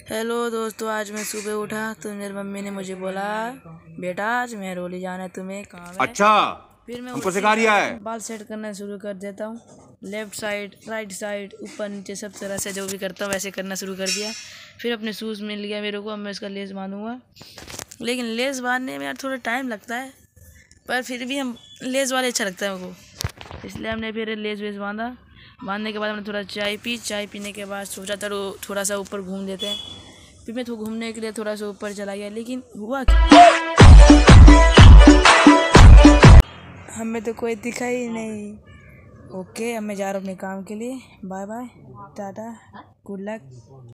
Hello दोस्तों, आज मैं सुबह उठा तो मेरी मम्मी ने मुझे बोला बेटा आज मेहरौली जाना है, तुम्हें काम है। अच्छा, फिर मैं हमको सिखा रिया है। बाल सेट करना शुरू कर देता हूँ। लेफ्ट साइड, राइट साइड, ऊपर नीचे सब तरह से जो भी करता हूँ वैसे करना शुरू कर दिया। फिर अपने शूज़ मिल लिया मेरे को, अब मैं इसका लेस बांधूँगा। लेकिन लेस बांधने में यार थोड़ा टाइम लगता है, पर फिर भी हम लेस वाले अच्छा लगता है हमको, इसलिए हमने फिर लेस वेस बांधने के बाद हमने थोड़ा चाय पीने के बाद सोचा था थोड़ा सा ऊपर घूम लेते हैं। फिर मैं घूमने के लिए थोड़ा सा ऊपर चला गया, लेकिन हुआ हमें तो कोई दिखा ही नहीं। ओके, अब मैं जा रहा हूँ अपने काम के लिए। Bye bye, tata, good luck.